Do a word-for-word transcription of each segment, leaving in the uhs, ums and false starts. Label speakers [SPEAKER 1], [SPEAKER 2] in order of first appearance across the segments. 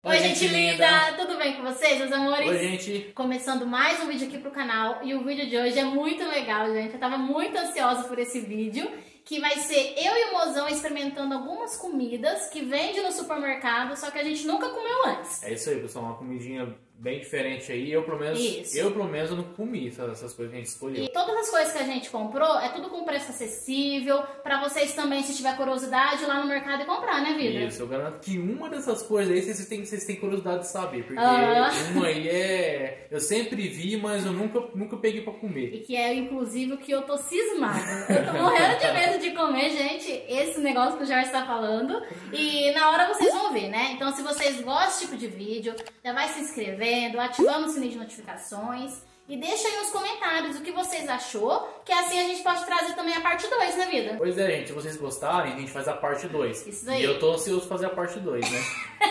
[SPEAKER 1] Oi, gente, gente linda. linda! Tudo bem com vocês, meus amores?
[SPEAKER 2] Oi, gente!
[SPEAKER 1] Começando mais um vídeo aqui pro canal e o vídeo de hoje é muito legal, gente. Eu tava muito ansiosa por esse vídeo, que vai ser eu e o Mozão experimentando algumas comidas que vende no supermercado, só que a gente nunca comeu antes.
[SPEAKER 2] É isso aí, pessoal, uma comidinha bem diferente aí. Eu, pelo menos, isso. eu, pelo menos, eu não comi essas, essas coisas que a gente escolheu.
[SPEAKER 1] E todas as coisas que a gente comprou, é tudo com preço acessível, pra vocês também, se tiver curiosidade, ir lá no mercado e comprar, né, vida?
[SPEAKER 2] Isso, eu garanto que uma dessas coisas aí vocês têm, vocês têm curiosidade de saber, porque
[SPEAKER 1] uhum.
[SPEAKER 2] uma aí é... eu sempre vi, mas eu nunca, nunca peguei pra comer.
[SPEAKER 1] E que é, inclusive, o que eu tô cismada. Eu tô morrendo de medo de comer, gente, esse negócio que o Jorge está falando. E na hora vocês vão ver, né? Então, se vocês gostam desse tipo de vídeo, já vai se inscrevendo, ativando o sininho de notificações. E deixa aí nos comentários o que vocês achou, que assim a gente pode trazer também a parte dois, né, vida?
[SPEAKER 2] Pois é, gente, se vocês gostarem, a gente faz a parte dois.
[SPEAKER 1] Isso aí.
[SPEAKER 2] E eu tô ansioso fazer a parte dois, né?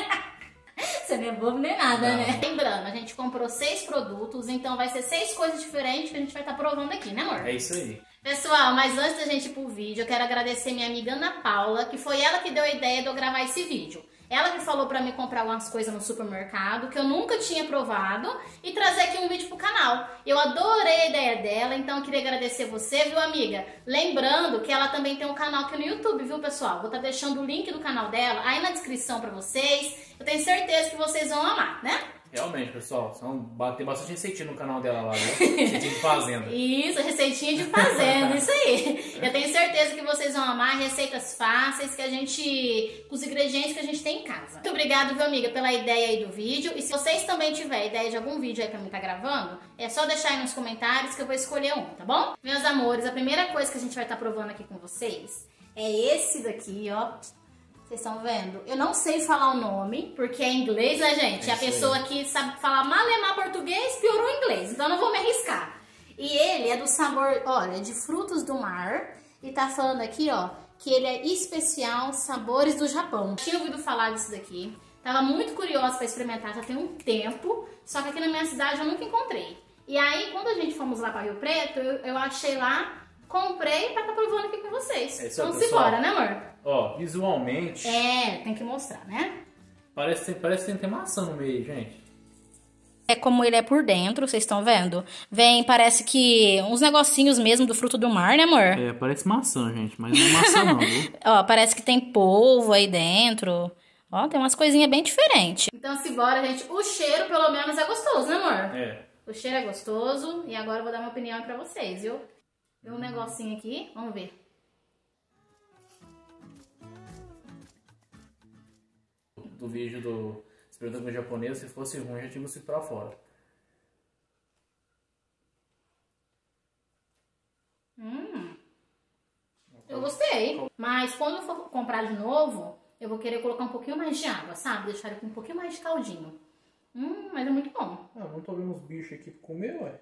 [SPEAKER 1] Você não é bobo nem nada,
[SPEAKER 2] não.
[SPEAKER 1] né? Lembrando, a gente comprou seis produtos, então vai ser seis coisas diferentes que a gente vai estar provando aqui, né, amor?
[SPEAKER 2] É isso aí.
[SPEAKER 1] Pessoal, mas antes da gente ir pro vídeo, eu quero agradecer minha amiga Ana Paula, que foi ela que deu a ideia de eu gravar esse vídeo. Ela que falou pra mim comprar algumas coisas no supermercado que eu nunca tinha provado e trazer aqui um vídeo pro canal. Eu adorei a ideia dela, então eu queria agradecer você, viu, amiga? Lembrando que ela também tem um canal aqui no YouTube, viu, pessoal? Vou estar deixando o link do canal dela aí na descrição pra vocês. Eu tenho certeza que vocês vão amar, né?
[SPEAKER 2] Realmente, pessoal, são, tem bastante receitinha no canal dela lá, viu? Receitinha de fazenda.
[SPEAKER 1] Isso, receitinha de fazenda, isso aí. Eu tenho certeza que vocês vão amar receitas fáceis que a gente, com os ingredientes que a gente tem em casa. Muito obrigada, viu, amiga, pela ideia aí do vídeo. E se vocês também tiverem ideia de algum vídeo aí pra mim tá gravando, é só deixar aí nos comentários que eu vou escolher um, tá bom? Meus amores, a primeira coisa que a gente vai estar provando aqui com vocês é esse daqui, ó. Vocês estão vendo? Eu não sei falar o nome, porque é inglês, né, gente?
[SPEAKER 2] É
[SPEAKER 1] a pessoa que sabe falar malemar português piorou o inglês, então eu não vou me arriscar. E ele é do sabor, olha, de frutos do mar. E tá falando aqui, ó, que ele é especial sabores do Japão. Tinha ouvido falar disso daqui. Tava muito curiosa pra experimentar, já tem um tempo. Só que aqui na minha cidade eu nunca encontrei. E aí, quando a gente fomos lá pra Rio Preto, eu, eu achei lá... Comprei pra estar tá provando aqui com vocês.
[SPEAKER 2] É
[SPEAKER 1] então simbora, né, amor?
[SPEAKER 2] Ó, visualmente...
[SPEAKER 1] É, tem que mostrar, né?
[SPEAKER 2] Parece, parece que tem maçã no meio, gente.
[SPEAKER 1] É como ele é por dentro, vocês estão vendo? Vem, parece que uns negocinhos mesmo do fruto do mar, né, amor?
[SPEAKER 2] É, parece maçã, gente, mas não é maçã não, viu?
[SPEAKER 1] Ó, parece que tem polvo aí dentro. Ó, tem umas coisinhas bem diferentes. Então simbora, gente. O cheiro, pelo menos, é gostoso, né, amor?
[SPEAKER 2] É.
[SPEAKER 1] O cheiro é gostoso. E agora eu vou dar minha opinião pra vocês, viu? Tem um negocinho aqui, vamos ver.
[SPEAKER 2] Do vídeo do experimentando com japonês, se fosse ruim, já tinha você pra fora.
[SPEAKER 1] Hum, eu gostei. Mas quando eu for comprar de novo, eu vou querer colocar um pouquinho mais de água, sabe? Deixar ele com um pouquinho mais de caldinho. Hum, mas é muito bom.
[SPEAKER 2] Ah, não tô vendo uns bichos aqui pra comer, ué.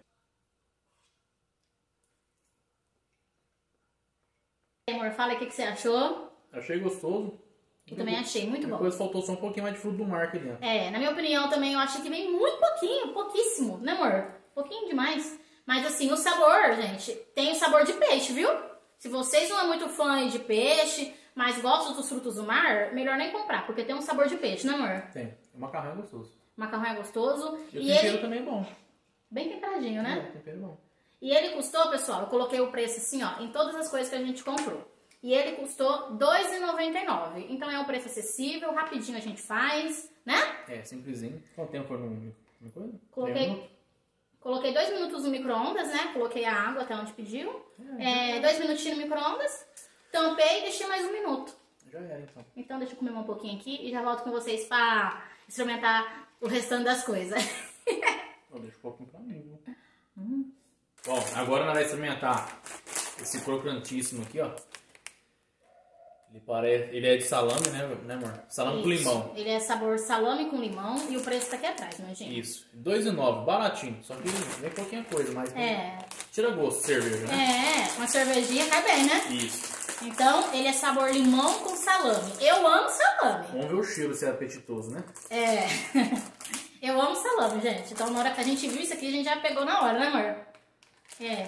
[SPEAKER 1] Amor, fala aí o que, que você achou.
[SPEAKER 2] Achei gostoso.
[SPEAKER 1] Eu também achei muito bom.
[SPEAKER 2] Depois faltou só um pouquinho mais de fruto do mar aqui dentro.
[SPEAKER 1] É, na minha opinião também eu achei que vem muito pouquinho, pouquíssimo, né, amor? Pouquinho demais. Mas assim, o sabor, gente, tem o sabor de peixe, viu? Se vocês não é muito fã de peixe, mas gostam dos frutos do mar, melhor nem comprar, porque tem um sabor de peixe, né, amor?
[SPEAKER 2] Tem. O macarrão é gostoso.
[SPEAKER 1] O macarrão é gostoso.
[SPEAKER 2] E o
[SPEAKER 1] e
[SPEAKER 2] tempero
[SPEAKER 1] ele...
[SPEAKER 2] também é bom.
[SPEAKER 1] Bem temperadinho, né?
[SPEAKER 2] É, o tempero é bom.
[SPEAKER 1] E ele custou, pessoal, eu coloquei o preço assim, ó, em todas as coisas que a gente comprou. E ele custou dois reais e noventa e nove centavos. Então é um preço acessível, rapidinho a gente faz, né?
[SPEAKER 2] É, simplesinho. Quanto tempo foi no, no coisa?
[SPEAKER 1] Coloquei, coloquei dois minutos no micro-ondas, né? Coloquei a água até onde pediu. É, é, dois minutinhos no micro-ondas. Tampei e deixei mais um minuto.
[SPEAKER 2] Já era, então.
[SPEAKER 1] Então deixa eu comer um pouquinho aqui e já volto com vocês pra experimentar o restante das coisas.
[SPEAKER 2] Oh, deixa um pouquinho pra mim, viu?
[SPEAKER 1] Hum.
[SPEAKER 2] Bom, agora nós vamos experimentar esse crocantíssimo aqui, ó. Ele, parece, ele é de salame, né, né amor? Salame Isso. com limão.
[SPEAKER 1] Ele é sabor salame com limão e o preço tá aqui atrás, né, gente?
[SPEAKER 2] Isso. dois reais e nove centavos, baratinho. Só que vem pouquinha coisa, mas
[SPEAKER 1] é.
[SPEAKER 2] tira gosto de cerveja, né?
[SPEAKER 1] É, uma cervejinha cai bem, né?
[SPEAKER 2] Isso.
[SPEAKER 1] Então, ele é sabor limão com salame. Eu amo salame.
[SPEAKER 2] Vamos ver o cheiro se é apetitoso, né?
[SPEAKER 1] É. Eu amo salame, gente. Então, na hora que a gente viu isso aqui, a gente já pegou na hora, né, amor? É.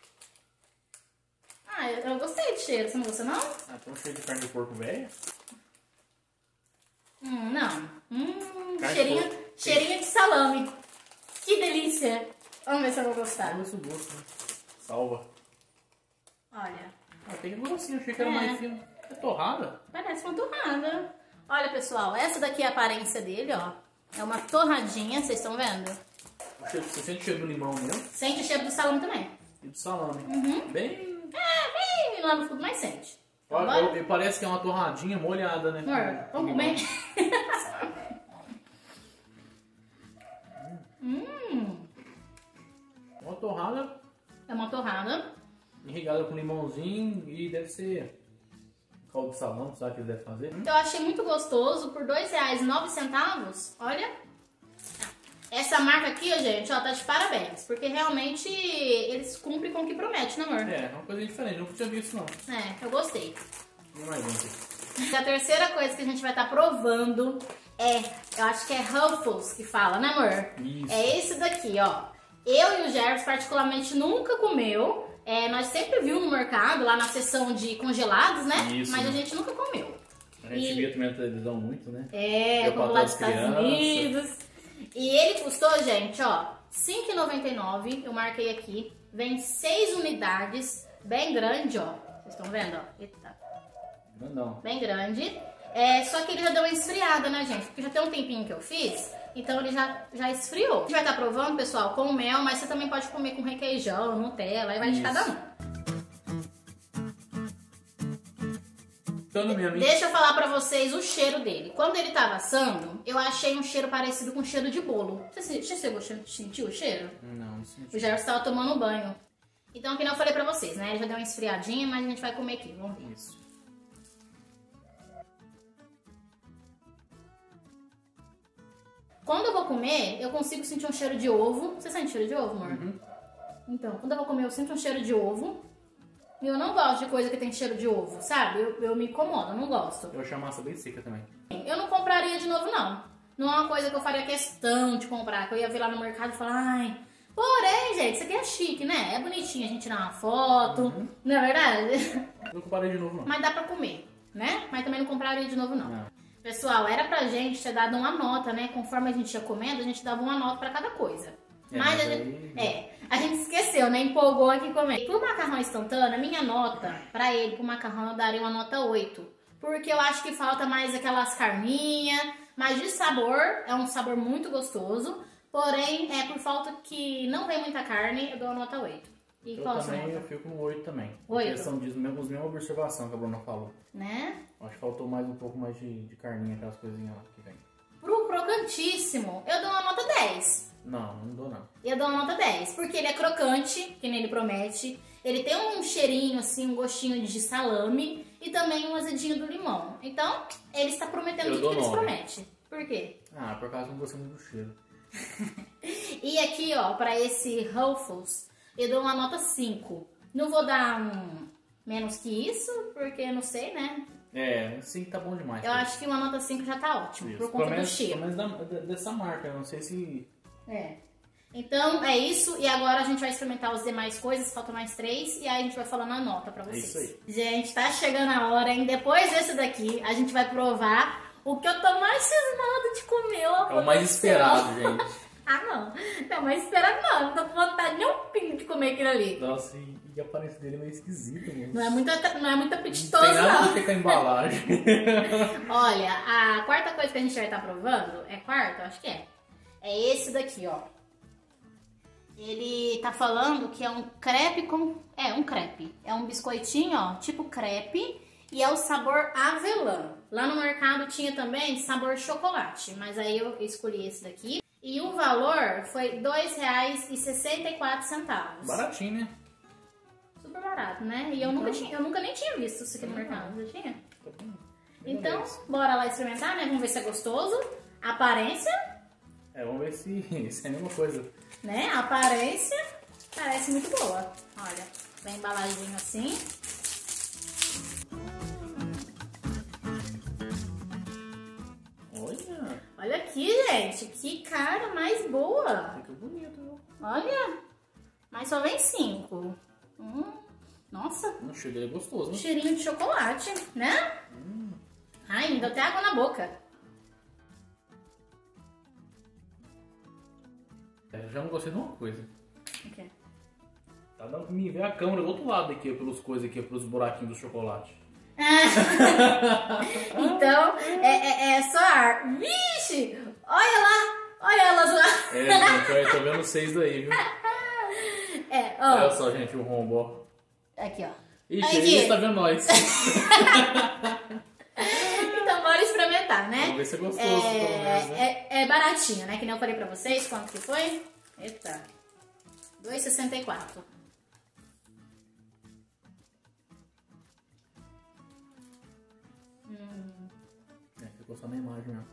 [SPEAKER 1] Ah, eu, eu gostei do cheiro. Você não gostou, não?
[SPEAKER 2] Ah, tem um cheiro de carne de porco velha.
[SPEAKER 1] Hum, não. Hum,
[SPEAKER 2] Carne
[SPEAKER 1] cheirinho,
[SPEAKER 2] de
[SPEAKER 1] cheirinho de salame. Que delícia. Vamos ver se eu vou gostar.
[SPEAKER 2] Olha esse gosto, né? Salva.
[SPEAKER 1] Olha.
[SPEAKER 2] Ah, tem grossinho, achei que era
[SPEAKER 1] É.
[SPEAKER 2] mais fino. É torrada?
[SPEAKER 1] Parece uma torrada. Olha, pessoal, essa daqui é a aparência dele, ó. É uma torradinha, vocês estão vendo?
[SPEAKER 2] Você sente o cheiro do limão mesmo?
[SPEAKER 1] Sente o cheiro do salame também.
[SPEAKER 2] E do salame.
[SPEAKER 1] Uhum.
[SPEAKER 2] Bem...
[SPEAKER 1] É, bem lá no fundo, mas sente. Então,
[SPEAKER 2] Olha,
[SPEAKER 1] bora?
[SPEAKER 2] eu- parece que é uma torradinha molhada, né?
[SPEAKER 1] Amor, vamos comer? hum,
[SPEAKER 2] Uma torrada
[SPEAKER 1] é uma torrada.
[SPEAKER 2] irrigada com limãozinho e deve ser caldo de salão, sabe o que ele deve fazer?
[SPEAKER 1] Eu achei muito gostoso, por dois reais e nove centavos. Olha. Essa marca aqui, ó, gente, ó, tá de parabéns. Porque realmente eles cumprem com o que promete, né, amor?
[SPEAKER 2] É, é uma coisa diferente, nunca tinha visto não.
[SPEAKER 1] É, eu gostei.
[SPEAKER 2] Tem mais um aqui.
[SPEAKER 1] A terceira coisa que a gente vai estar provando é, eu acho que é Ruffles que fala, né, amor?
[SPEAKER 2] Isso.
[SPEAKER 1] É esse daqui, ó. Eu e o Gerson particularmente nunca comeu. É, nós sempre vimos no mercado, lá na seção de congelados, né?
[SPEAKER 2] Isso.
[SPEAKER 1] Mas a gente nunca comeu.
[SPEAKER 2] A gente
[SPEAKER 1] E-
[SPEAKER 2] via também na televisão muito, né?
[SPEAKER 1] É,
[SPEAKER 2] Eu
[SPEAKER 1] como
[SPEAKER 2] pra
[SPEAKER 1] lá dos
[SPEAKER 2] todas as
[SPEAKER 1] Estados
[SPEAKER 2] crianças.
[SPEAKER 1] Unidos. E ele custou, gente, ó, cinco reais e noventa e nove centavos. Eu marquei aqui. Vem seis unidades, bem grande, ó. Vocês estão vendo, ó? Eita.
[SPEAKER 2] Grandão.
[SPEAKER 1] Bem grande. É, só que ele já deu uma esfriada, né, gente? Porque já tem um tempinho que eu fiz, então ele já, já esfriou. A gente vai estar provando, pessoal, com mel, mas você também pode comer com requeijão, Nutella, aí vai de
[SPEAKER 2] Isso.
[SPEAKER 1] cada um.
[SPEAKER 2] Então, no mesmo, hein?
[SPEAKER 1] Deixa eu falar pra vocês o cheiro dele. Quando ele tava assando, eu achei um cheiro parecido com cheiro de bolo. Você, você chegou a sentir o cheiro?
[SPEAKER 2] Não, não senti.
[SPEAKER 1] O Gerson tava tomando banho. Então, que nem eu falei pra vocês, né? Ele já deu uma esfriadinha, mas a gente vai comer aqui. Vamos ver.
[SPEAKER 2] Isso.
[SPEAKER 1] Quando eu vou comer, eu consigo sentir um cheiro de ovo. Você sente cheiro de ovo, amor?
[SPEAKER 2] Uhum.
[SPEAKER 1] Então, quando eu vou comer, eu sinto um cheiro de ovo. E eu não gosto de coisa que tem cheiro de ovo, sabe? Eu, eu me incomodo, eu não gosto.
[SPEAKER 2] Eu achei a massa bem seca também.
[SPEAKER 1] Eu não compraria de novo, não. Não é uma coisa que eu faria questão de comprar. Que eu ia vir lá no mercado e falar, ai... Porém, gente, isso aqui é chique, né? É bonitinho a gente tirar uma foto.
[SPEAKER 2] Uhum.
[SPEAKER 1] Não é verdade?
[SPEAKER 2] Não comparei de novo, não.
[SPEAKER 1] Mas dá pra comer, né? Mas também não compraria de novo, não.
[SPEAKER 2] Não.
[SPEAKER 1] Pessoal, era pra gente ter dado uma nota, né? Conforme a gente ia comendo, a gente dava uma nota pra cada coisa.
[SPEAKER 2] É,
[SPEAKER 1] mas
[SPEAKER 2] mas
[SPEAKER 1] a
[SPEAKER 2] aí-
[SPEAKER 1] gente, é, a gente esqueceu, né? Empolgou aqui comer. Pro macarrão instantâneo, a minha nota pra ele, pro macarrão, eu daria uma nota oito. Porque eu acho que falta mais aquelas carninhas. Mas de sabor, é um sabor muito gostoso. Porém, é por falta que não vem muita carne, eu dou uma nota oito. E
[SPEAKER 2] Eu
[SPEAKER 1] qual a sua
[SPEAKER 2] também eu
[SPEAKER 1] nota?
[SPEAKER 2] fico no oito também.
[SPEAKER 1] Oito?
[SPEAKER 2] Em questão disso, mesmo, as mesmas observações que a Bruna falou.
[SPEAKER 1] Né?
[SPEAKER 2] Acho que faltou mais um pouco mais de, de carninha, aquelas coisinhas lá que vem.
[SPEAKER 1] Pro crocantíssimo, eu dou uma nota dez.
[SPEAKER 2] Não, não dou não.
[SPEAKER 1] Eu dou uma nota dez, porque ele é crocante, que nem ele promete. Ele tem um cheirinho, assim, um gostinho de salame e também um azedinho do limão. Então, ele está prometendo
[SPEAKER 2] Eu
[SPEAKER 1] tudo
[SPEAKER 2] dou
[SPEAKER 1] que ele
[SPEAKER 2] nove.
[SPEAKER 1] promete. Por quê?
[SPEAKER 2] Ah, por acaso não gostei muito do cheiro.
[SPEAKER 1] E aqui, ó, pra esse Ruffles, eu dou uma nota cinco. Não vou dar um menos que isso, porque eu não sei, né?
[SPEAKER 2] É, sim tá bom demais.
[SPEAKER 1] Eu acho que uma nota cinco já tá ótimo,
[SPEAKER 2] Isso.
[SPEAKER 1] por
[SPEAKER 2] Pelo
[SPEAKER 1] conta do
[SPEAKER 2] menos,
[SPEAKER 1] cheiro.
[SPEAKER 2] pelo menos da- da- dessa marca, eu não sei se...
[SPEAKER 1] É. Então, é isso. E agora a gente vai experimentar as demais coisas. Falta mais três. E aí a gente vai falando a nota pra vocês.
[SPEAKER 2] isso aí.
[SPEAKER 1] Gente, tá chegando a hora, hein? Depois desse daqui, a gente vai provar o que eu tô mais cismada de comer. Ó,
[SPEAKER 2] É o mais esperado, gente.
[SPEAKER 1] Ah, não. Não, mais esperado não. Não tô com vontade nem um pingo de comer aquilo ali.
[SPEAKER 2] Nossa, e, e a aparência dele é meio esquisita, mesmo.
[SPEAKER 1] Não é muito, não é muito
[SPEAKER 2] Não
[SPEAKER 1] apetitoso,
[SPEAKER 2] tem nada a
[SPEAKER 1] não.
[SPEAKER 2] ver com a embalagem.
[SPEAKER 1] Olha, a quarta coisa que a gente vai estar provando, é quarta? Acho que é. É esse daqui, ó. Ele tá falando que é um crepe com... É, um crepe. É um biscoitinho, ó, tipo crepe. E é o sabor avelã. Lá no mercado tinha também sabor chocolate. Mas aí eu escolhi esse daqui. E o valor foi dois reais e sessenta e quatro centavos.
[SPEAKER 2] Baratinho, né?
[SPEAKER 1] Super barato, né? E eu nunca, tinha, eu nunca nem tinha visto isso aqui no mercado. Já tinha?
[SPEAKER 2] Tá bom. Bem
[SPEAKER 1] Então,
[SPEAKER 2] beleza.
[SPEAKER 1] bora lá experimentar, né? Vamos ver se é gostoso. A aparência,
[SPEAKER 2] É, vamos ver se, se é a mesma coisa.
[SPEAKER 1] né? A aparência parece muito boa. Olha, vem embaladinho assim.
[SPEAKER 2] Olha,
[SPEAKER 1] Olha aqui, gente. Que cara mais boa.
[SPEAKER 2] fica bonito, viu?
[SPEAKER 1] Olha. Mas só vem cinco. Hum, nossa,
[SPEAKER 2] O cheiro dele é gostoso,
[SPEAKER 1] um
[SPEAKER 2] né?
[SPEAKER 1] cheirinho de chocolate, né? Ai, me deu até água na boca.
[SPEAKER 2] Eu já não gostei de uma coisa.
[SPEAKER 1] O quê?
[SPEAKER 2] Tá dando pra mim ver a câmera do outro lado aqui, pelos coisas aqui, pelos buraquinhos do chocolate.
[SPEAKER 1] Então, é, é, é só ar. Vixe! Olha lá! Olha elas lá!
[SPEAKER 2] É, gente, eu tô vendo vocês daí, viu?
[SPEAKER 1] É, ó.
[SPEAKER 2] Olha só, gente, o rombo, ó.
[SPEAKER 1] Aqui, ó.
[SPEAKER 2] Ixi, ele tá vendo nós.
[SPEAKER 1] Então, bora experimentar, né?
[SPEAKER 2] Vamos ver se é gostoso,
[SPEAKER 1] é,
[SPEAKER 2] pelo menos, né?
[SPEAKER 1] É, é baratinho, né? Que nem eu falei pra vocês. Quanto que foi? Eita. dois reais e sessenta e quatro. Hum.
[SPEAKER 2] É, ficou só na imagem mesmo.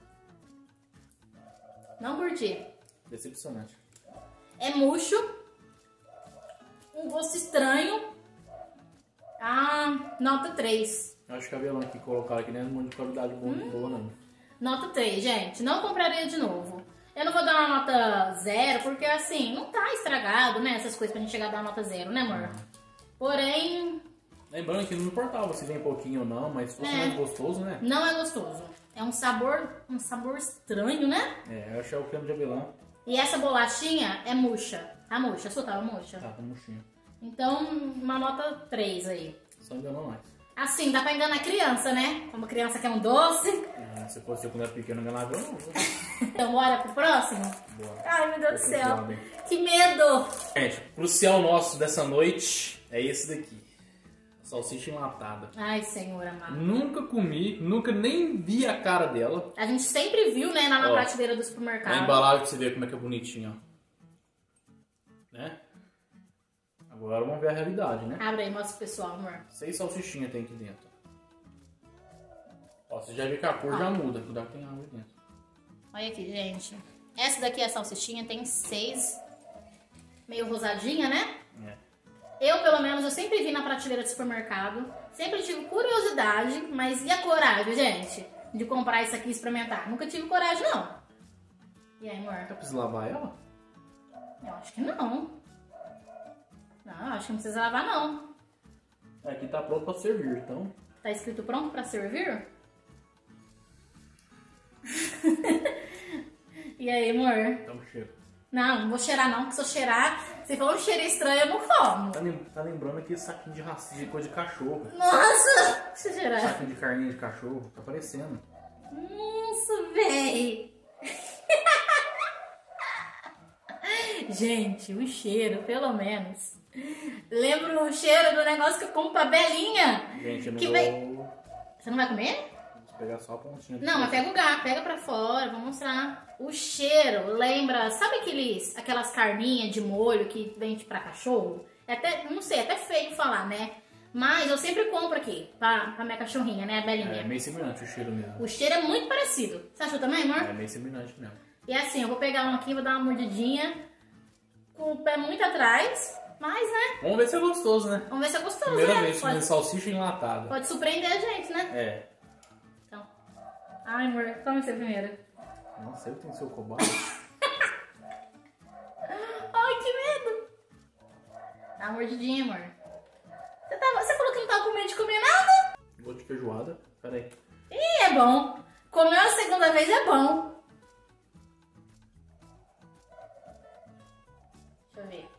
[SPEAKER 1] Não curti.
[SPEAKER 2] Decepcionante.
[SPEAKER 1] É murcho. Um gosto estranho. Ah, nota três.
[SPEAKER 2] Acho que a Avelã que colocaram aqui não é muito de qualidade boa,
[SPEAKER 1] Hum.
[SPEAKER 2] boa não.
[SPEAKER 1] Nota três, gente. Não compraria de novo. Eu não vou dar uma nota zero, porque assim, não tá estragado, né? Essas coisas pra gente chegar a dar uma nota zero, né, amor? Porém,
[SPEAKER 2] Lembrando que não importava se vem pouquinho ou não, mas se fosse
[SPEAKER 1] É.
[SPEAKER 2] mais gostoso, né?
[SPEAKER 1] não é gostoso. É um sabor, um sabor estranho, né?
[SPEAKER 2] É, eu achei o creme de avelã.
[SPEAKER 1] E essa bolachinha é murcha. Tá murcha, a sua tava murcha?
[SPEAKER 2] Tá, tá murchinho.
[SPEAKER 1] Então, uma nota três aí.
[SPEAKER 2] Só enganou mais.
[SPEAKER 1] Assim, dá pra enganar criança, né? Como criança quer um doce.
[SPEAKER 2] Ah, se fosse eu quando era pequeno, enganava eu não.
[SPEAKER 1] Então, bora pro próximo?
[SPEAKER 2] Bora.
[SPEAKER 1] Ai, meu Deus do
[SPEAKER 2] Tô
[SPEAKER 1] céu.
[SPEAKER 2] confiado, hein?
[SPEAKER 1] Que medo!
[SPEAKER 2] Gente, o crucial nosso dessa noite é esse daqui. Salsicha enlatada.
[SPEAKER 1] Ai, Senhor amado.
[SPEAKER 2] Nunca comi, nunca nem vi a cara dela.
[SPEAKER 1] A gente sempre viu, né, lá na
[SPEAKER 2] Ó,
[SPEAKER 1] prateleira do
[SPEAKER 2] A
[SPEAKER 1] supermercado.
[SPEAKER 2] embalagem pra você ver como é que é bonitinho, ó. Né? Agora vamos ver a realidade, né?
[SPEAKER 1] Abre aí, mostra pro pessoal, amor.
[SPEAKER 2] Seis salsichinhas tem aqui dentro. Ó, você já vê que a cor já muda, cuidado que tem água aqui dentro.
[SPEAKER 1] Olha aqui, gente. Essa daqui é a salsichinha, tem seis. Meio rosadinha, né?
[SPEAKER 2] É.
[SPEAKER 1] Eu, pelo menos, eu sempre vi na prateleira do supermercado. Sempre tive curiosidade, mas e a coragem, gente? De comprar isso aqui e experimentar? Nunca tive coragem, não. E aí, amor?
[SPEAKER 2] Eu preciso lavar ela?
[SPEAKER 1] Eu acho que não. Não, acho que não precisa lavar, não.
[SPEAKER 2] É, aqui tá pronto pra servir, então.
[SPEAKER 1] Tá escrito pronto pra servir? E aí, amor?
[SPEAKER 2] Dá um cheiro.
[SPEAKER 1] Não, não vou cheirar não, porque se eu cheirar, se for um cheiro estranho, eu não como.
[SPEAKER 2] Tá, lem- tá lembrando aquele saquinho de raça, de coisa de cachorro.
[SPEAKER 1] Nossa! Deixa eu cheirar.
[SPEAKER 2] Saquinho de carninha de cachorro, tá parecendo.
[SPEAKER 1] Nossa, véi! Gente, o cheiro, pelo menos. Lembra o cheiro do negócio que eu como pra Belinha?
[SPEAKER 2] Gente, eu não
[SPEAKER 1] Que
[SPEAKER 2] vou...
[SPEAKER 1] vem- Você não vai comer?
[SPEAKER 2] Vou pegar só a pontinha.
[SPEAKER 1] Não, mas pega o gato, pega pra fora, vou mostrar. O cheiro lembra, sabe aqueles, aquelas carninhas de molho que vende pra cachorro? É até, não sei, é até feio falar, né? Mas eu sempre compro aqui, pra, pra minha cachorrinha, né, a Belinha.
[SPEAKER 2] É meio semelhante o cheiro mesmo.
[SPEAKER 1] O cheiro é muito parecido. Você achou também, amor?
[SPEAKER 2] É meio semelhante mesmo.
[SPEAKER 1] E assim, eu vou pegar um aqui, vou dar uma mordidinha com o pé muito atrás, mas, né,
[SPEAKER 2] Vamos ver se é gostoso, né?
[SPEAKER 1] vamos ver se é gostoso,
[SPEAKER 2] Primeira
[SPEAKER 1] né?
[SPEAKER 2] vez comendo
[SPEAKER 1] Pode,
[SPEAKER 2] salsicha enlatada.
[SPEAKER 1] pode surpreender a gente, né?
[SPEAKER 2] É.
[SPEAKER 1] Então, ai, amor, toma você primeiro.
[SPEAKER 2] Nossa, ele tem seu cobalto.
[SPEAKER 1] Ai, que medo! Dá uma mordidinha, amor. Você, tava, você falou que não tava com medo de comer nada?
[SPEAKER 2] Gosto de feijoada. Pera aí.
[SPEAKER 1] Ih, é bom. Comeu a segunda vez é bom. Deixa eu ver.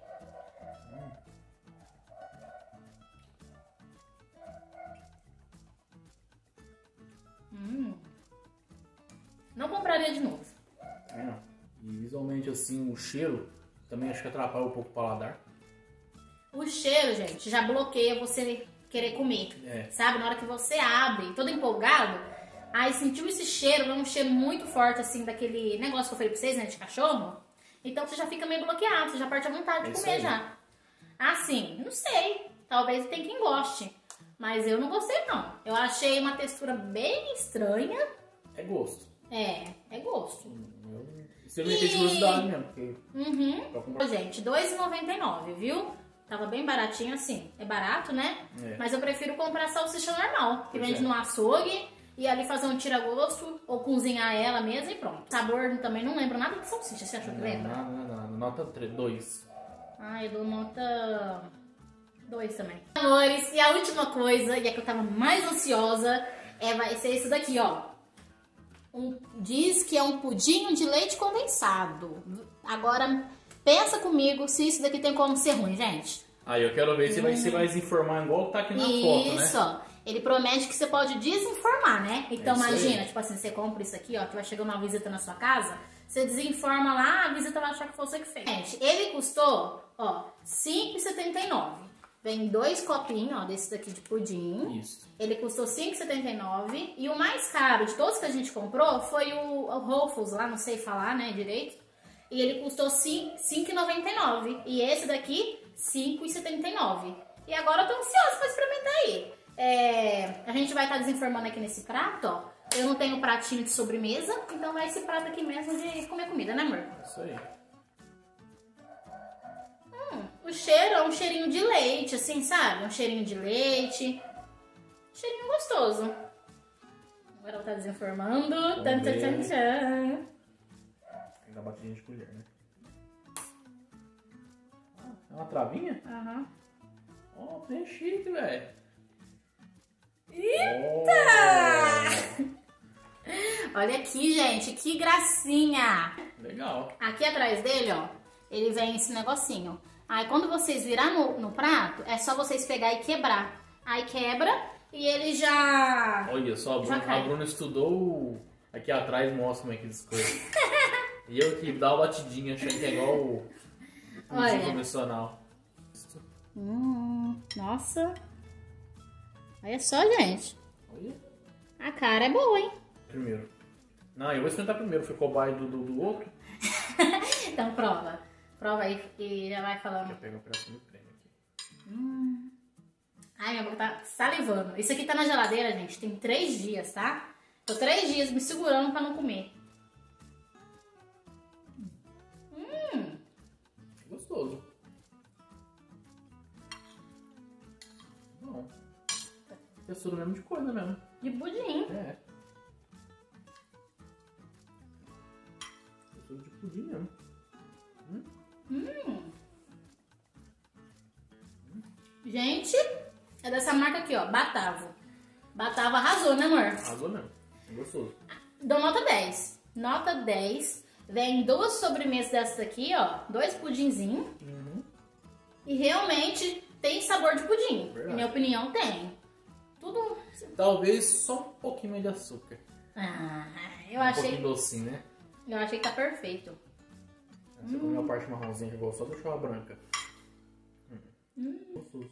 [SPEAKER 1] Hum. Não compraria de novo.
[SPEAKER 2] É. E visualmente assim, o cheiro também acho que atrapalha um pouco o paladar.
[SPEAKER 1] O cheiro, gente, já bloqueia você querer comer.
[SPEAKER 2] É.
[SPEAKER 1] Sabe? Na hora que você abre, todo empolgado, aí sentiu esse cheiro, é um cheiro muito forte, assim, daquele negócio que eu falei pra vocês, né, de cachorro. Então você já fica meio bloqueado, você já perde a vontade
[SPEAKER 2] É
[SPEAKER 1] de
[SPEAKER 2] isso
[SPEAKER 1] comer
[SPEAKER 2] aí.
[SPEAKER 1] já. Assim, não sei. Talvez tem quem goste. Mas eu não gostei, não. Eu achei uma textura bem estranha.
[SPEAKER 2] É gosto.
[SPEAKER 1] É, é gosto.
[SPEAKER 2] Eu experimentei de curiosidade mesmo, porque
[SPEAKER 1] Uhum.
[SPEAKER 2] pra comprar.
[SPEAKER 1] Ô, gente, dois reais e noventa e nove, viu? Tava bem baratinho assim. É barato, né?
[SPEAKER 2] É.
[SPEAKER 1] Mas eu prefiro comprar salsicha normal, que
[SPEAKER 2] Pois
[SPEAKER 1] vende
[SPEAKER 2] é.
[SPEAKER 1] no açougue, e ali fazer um tira-gosto, ou cozinhar ela mesmo e pronto. Sabor também não lembro nada de salsicha, você achou que
[SPEAKER 2] Não,
[SPEAKER 1] lembra?
[SPEAKER 2] nada, nada, nada. Nota dois.
[SPEAKER 1] Ah, eu dou nota dois também. Amores, e a última coisa, e a que eu tava mais ansiosa, é, vai ser esse daqui, ó. Um, diz que é um pudim de leite condensado. Agora, Pensa comigo se isso daqui tem como ser ruim, gente.
[SPEAKER 2] Aí eu quero ver se vai, se vai desinformar igual tá aqui na foto, né?
[SPEAKER 1] Isso, ó. Ele promete que você pode desinformar, né? Então
[SPEAKER 2] É isso
[SPEAKER 1] imagina,
[SPEAKER 2] aí.
[SPEAKER 1] tipo assim, você compra isso aqui, ó, que vai chegar uma visita na sua casa, você desinforma lá, a visita vai achar que foi você que fez. Gente, ele custou, ó, cinco reais e setenta e nove centavos. Vem dois copinhos, ó, desse daqui de pudim.
[SPEAKER 2] Isso.
[SPEAKER 1] Ele custou cinco reais e setenta e nove centavos. E o mais caro de todos que a gente comprou foi o, o Ruffles lá, não sei falar, né, direito. E ele custou cinco reais e noventa e nove centavos. E esse daqui, cinco reais e setenta e nove centavos. E agora eu tô ansiosa pra experimentar aí. É, a gente vai estar tá desinformando aqui nesse prato, ó. Eu não tenho pratinho de sobremesa, então vai esse prato aqui mesmo de comer comida, né, amor?
[SPEAKER 2] Isso aí.
[SPEAKER 1] Hum, o cheiro é um cheirinho de leite, assim, sabe? Um cheirinho de leite. Cheirinho gostoso. Agora ela tá desinformando. Tan, tan, tan, tan.
[SPEAKER 2] Tem que dar batidinha de colher, né? É uma travinha?
[SPEAKER 1] Aham.
[SPEAKER 2] Ó, oh, bem chique, velho.
[SPEAKER 1] Eita! Oh. Olha aqui, gente, que gracinha!
[SPEAKER 2] Legal.
[SPEAKER 1] Aqui atrás dele, ó, ele vem esse negocinho. Aí quando vocês virar no, no prato, é só vocês pegar e quebrar. Aí quebra e ele já...
[SPEAKER 2] Olha só, a Bruna, a Bruna estudou aqui atrás, mostra como é que descoisa. E eu que dá uma batidinha, achei que é igual o pudim convencional.
[SPEAKER 1] Hum, nossa. Olha só, gente.
[SPEAKER 2] Olha.
[SPEAKER 1] A cara é boa, hein?
[SPEAKER 2] Primeiro. Não, eu vou experimentar primeiro. Foi cobaia do, do, do outro.
[SPEAKER 1] Então prova. Prova aí e já vai falando.
[SPEAKER 2] Deixa eu pegar um pedacinho do creme aqui.
[SPEAKER 1] Hum. Ai, minha boca tá salivando. Isso aqui tá na geladeira, gente. Tem três dias, tá? Tô três dias me segurando pra não comer. Hum.
[SPEAKER 2] Gostoso. Bom. Textura mesmo de coisa mesmo.
[SPEAKER 1] De pudim.
[SPEAKER 2] É. Textura de pudim mesmo. Hum.
[SPEAKER 1] Hum. Gente, é dessa marca aqui, ó. Batavo. Batavo arrasou, né, amor?
[SPEAKER 2] Arrasou mesmo. É gostoso.
[SPEAKER 1] Dou nota dez. Nota dez. Vem duas sobremesas dessas aqui, ó. Dois pudinzinhos.
[SPEAKER 2] Uhum.
[SPEAKER 1] E realmente tem sabor de pudim.
[SPEAKER 2] Verdade.
[SPEAKER 1] Na minha opinião, tem. Tudo...
[SPEAKER 2] Talvez só um pouquinho mais de açúcar.
[SPEAKER 1] Ah, eu
[SPEAKER 2] um
[SPEAKER 1] achei...
[SPEAKER 2] pouquinho docinho, né?
[SPEAKER 1] Eu achei que tá perfeito.
[SPEAKER 2] Você hum. comeu a parte marronzinha que eu gosto só da chuva branca. Hum.
[SPEAKER 1] Hum.
[SPEAKER 2] Gostoso.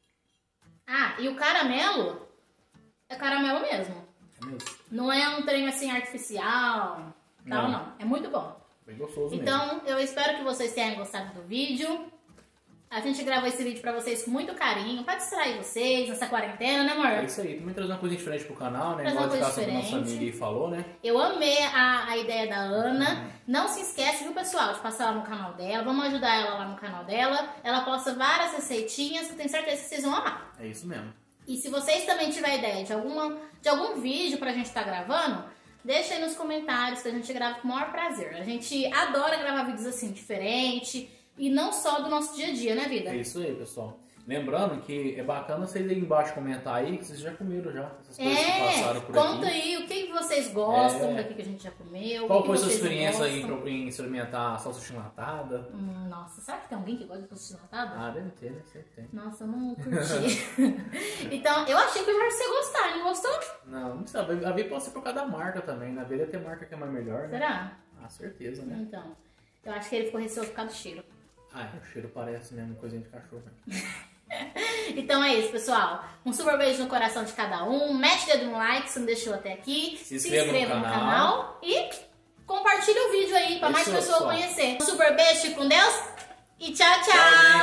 [SPEAKER 1] Ah, e o caramelo é caramelo mesmo.
[SPEAKER 2] É mesmo?
[SPEAKER 1] Não é um trem assim artificial, tal, não. não. É muito bom.
[SPEAKER 2] Bem gostoso
[SPEAKER 1] então,
[SPEAKER 2] mesmo.
[SPEAKER 1] eu espero que vocês tenham gostado do vídeo. A gente gravou esse vídeo pra vocês com muito carinho, pra distrair vocês nessa quarentena, né, amor?
[SPEAKER 2] É isso aí. Também trazer uma coisa diferente pro canal, né?
[SPEAKER 1] Trazer
[SPEAKER 2] Igual
[SPEAKER 1] uma
[SPEAKER 2] a
[SPEAKER 1] coisa
[SPEAKER 2] indicação da nossa amiga falou, né?
[SPEAKER 1] Eu amei a, a ideia da Ana. Uhum. Não se esquece, viu, pessoal, de passar lá no canal dela. Vamos ajudar ela lá no canal dela. Ela posta várias receitinhas que eu tenho certeza que vocês vão amar.
[SPEAKER 2] É isso mesmo.
[SPEAKER 1] E se vocês também tiverem ideia de, alguma, de algum vídeo pra gente estar tá gravando, deixa aí nos comentários que a gente grava com o maior prazer. A gente adora gravar vídeos assim, diferente. E não só do nosso dia a dia, né, vida?
[SPEAKER 2] É isso aí, pessoal. Lembrando que é bacana vocês aí embaixo comentar aí que vocês já comeram já. Essas coisas
[SPEAKER 1] é,
[SPEAKER 2] que passaram por
[SPEAKER 1] conta
[SPEAKER 2] aqui.
[SPEAKER 1] aí o que vocês gostam
[SPEAKER 2] é.
[SPEAKER 1] daqui que a gente já comeu.
[SPEAKER 2] Qual
[SPEAKER 1] que
[SPEAKER 2] foi a
[SPEAKER 1] que
[SPEAKER 2] sua
[SPEAKER 1] vocês
[SPEAKER 2] experiência aí
[SPEAKER 1] gostam.
[SPEAKER 2] em experimentar a salsicha enlatada?
[SPEAKER 1] Hum, nossa, será que tem alguém que gosta de salsicha enlatada?
[SPEAKER 2] Ah, deve ter, né? Sempre tem.
[SPEAKER 1] Nossa, eu não curti. Então, eu achei que o Jorge ia gostar, não gostou?
[SPEAKER 2] Não, não sabe. A V pode ser por causa da marca também. Na V deve ter marca que é mais melhor, né?
[SPEAKER 1] Será?
[SPEAKER 2] Ah, certeza, né?
[SPEAKER 1] Então, eu acho que ele ficou receoso por causa do cheiro.
[SPEAKER 2] Ah, o cheiro parece mesmo coisinha de cachorro.
[SPEAKER 1] Então é isso, pessoal. Um super beijo no coração de cada um. Mete o dedo no like se não deixou até aqui.
[SPEAKER 2] Se inscreva, se inscreva no, no canal.
[SPEAKER 1] canal. E compartilha o vídeo aí para mais pessoas conhecer. Um super beijo, fique com Deus. E tchau, tchau. tchau.